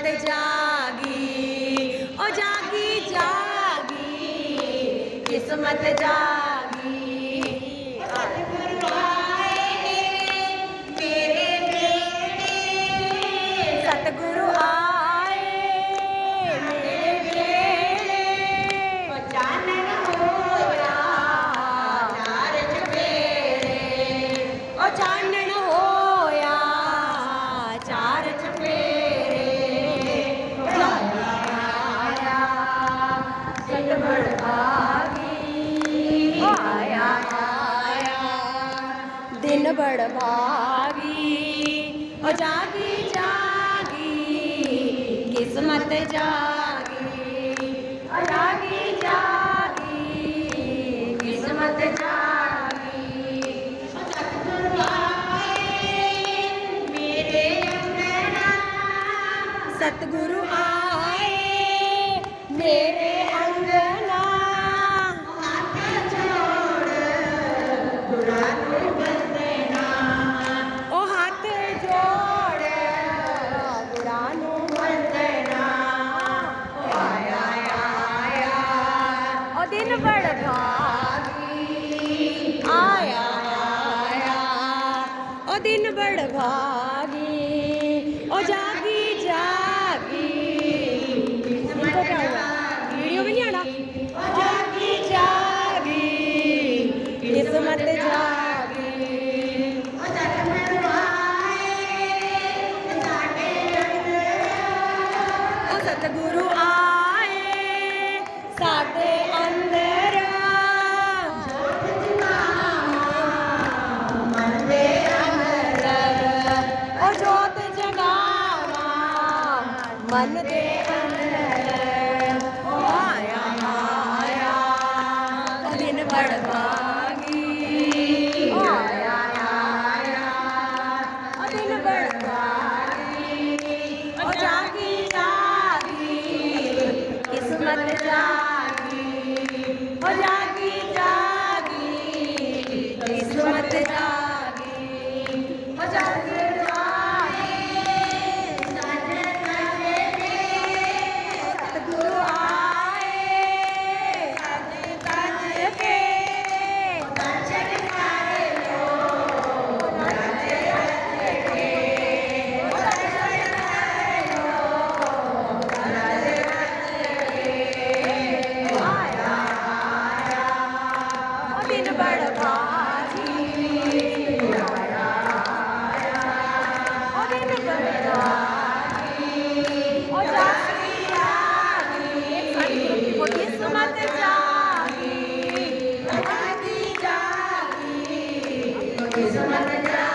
किस्मत जागी, ओ जागी जागी किस्मत जागी। सतगुरु आए मेरे बेड़े, ओ चानन होया चार चफेरे, ओ चानन होया चार चफेरे। आया सतगुर भागी, आया आया दिन बड़ भागी, ओ जागी जागी किस्मत जागी, ओ जागी जागी किस्मत जागी। सतगुरु आए मेरे अंगना, सतगुरु आए मेरे अंगना, हाथ जोड़ गुरानु वंदना, ओ हाथ जोड़ गुरानु वंदना। आया आया ओ दिन बड़ भागी, आया आया ओ दिन बड़ भागी, ओ जागी जागी। इनको क्या हुआ, वीडियो में नहीं आना। जागी जागी किस्मत जागी, ओ सतगुरु आए साडे अंदर, मन दे अंदर, ओ जोत जगावा मन दे अंदर। ओ आया आया ओ दिन बड़ भागी, ओ आया आया ओ दिन बड़ भागी, ओ जागी जागी किस्मत जागी, ओ जागी जागी किस्मत जागी, ओ जागी सतगुरु आए सज के दर्शन कर लो, रज रज के दर्शन कर लो, रज रज के। आया आया ओ दिन बड़ भागी, आया आया ओ दिन बड़ भागी, ओ जागी जागी किस्मत जागी, जागी जागी किस्मत जागी।